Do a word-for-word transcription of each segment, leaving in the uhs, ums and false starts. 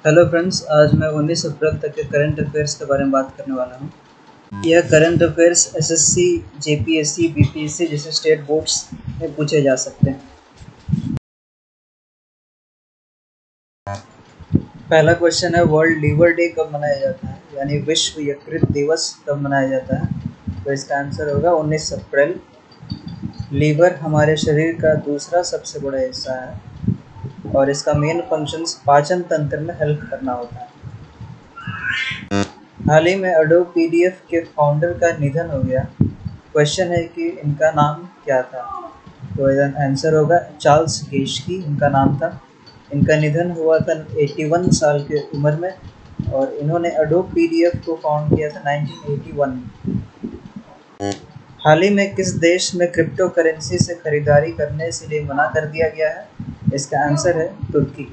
Hello friends, आज मैं उन्नीस अप्रैल तक के करंट अफेयर्स के बारे में बात करने वाला हूँ। यह current affairs SSC, JPSC, BPSC जैसे स्टेट बोर्ड्स में पूछे जा सकते हैं। पहला क्वेश्चन है, वर्ल्ड लीवर डे कब मनाया जाता है, यानी विश्व यकृत दिवस कब मनाया जाता है? तो इसका आंसर होगा उन्नीस अप्रैल। लीवर हमारे शरीर का दूसरा सबसे बड़ा हिस्सा है और इसका मेन फंक्शन पाचन तंत्र में हेल्प करना होता है। हाल ही में एडोब पीडीएफ के फाउंडर का निधन हो गया। क्वेश्चन है कि इनका नाम क्या था? तो आंसर होगा चार्ल्स गेस्की इनका नाम था। इनका निधन हुआ था इक्यासी साल की उम्र में और इन्होंने एडोब पीडीएफ को फाउंड किया था उन्नीस सौ इक्यासी में। हाल ही में किस देश में क्रिप्टो करेंसी से खरीदारी करने से लिए मना कर दिया गया है? इसका आंसर है तुर्की।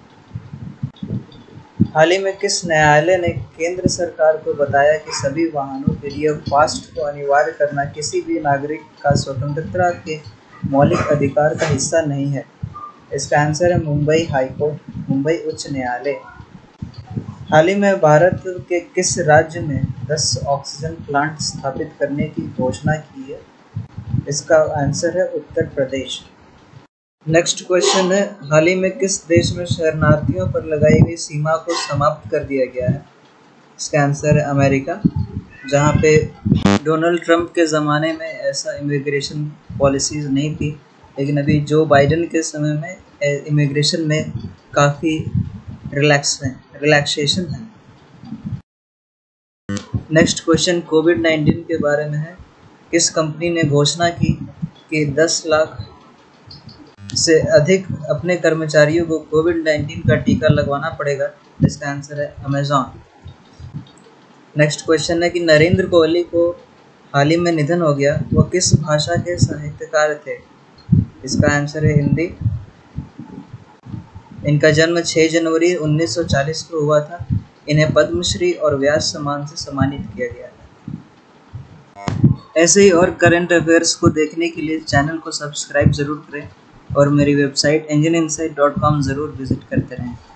हाल ही में किस न्यायालय ने केंद्र सरकार को बताया कि सभी वाहनों के लिए फास्ट को अनिवार्य करना किसी भी नागरिक का स्वतंत्रता के मौलिक अधिकार का हिस्सा नहीं है? इसका आंसर है मुंबई हाई कोर्ट, मुंबई उच्च न्यायालय। हाल ही में भारत के किस राज्य में दस ऑक्सीजन प्लांट स्थापित करने की घोषणा की है? इसका आंसर है उत्तर प्रदेश। नेक्स्ट क्वेश्चन है, हाल ही में किस देश में शरणार्थियों पर लगाई गई सीमा को समाप्त कर दिया गया है? इसका आंसर है अमेरिका, जहां पे डोनाल्ड ट्रंप के ज़माने में ऐसा इमिग्रेशन पॉलिसीज़ नहीं थी, लेकिन अभी जो बाइडेन के समय में इमिग्रेशन में काफ़ी रिलैक्स है रिलैक्सेशन है। नेक्स्ट क्वेश्चन कोविड नाइन्टीन के बारे में है। किस कंपनी ने घोषणा की कि दस लाख से अधिक अपने कर्मचारियों को कोविड नाइन्टीन का टीका लगवाना पड़ेगा? इसका आंसर है अमेज़ॉन। नेक्स्ट क्वेश्चन है कि नरेंद्र कोहली को हाल ही में निधन हो गया, वो किस भाषा के साहित्यकार थे? इसका आंसर है हिंदी। इनका जन्म छह जनवरी उन्नीस सौ चालीस को हुआ था। इन्हें पद्मश्री और व्यास सम्मान से सम्मानित किया गया है। ऐसे ही और करंट अफेयर्स को देखने के लिए चैनल को सब्सक्राइब ज़रूर करें और मेरी website Indian insight dot com ज़रूर विज़िट करते रहें।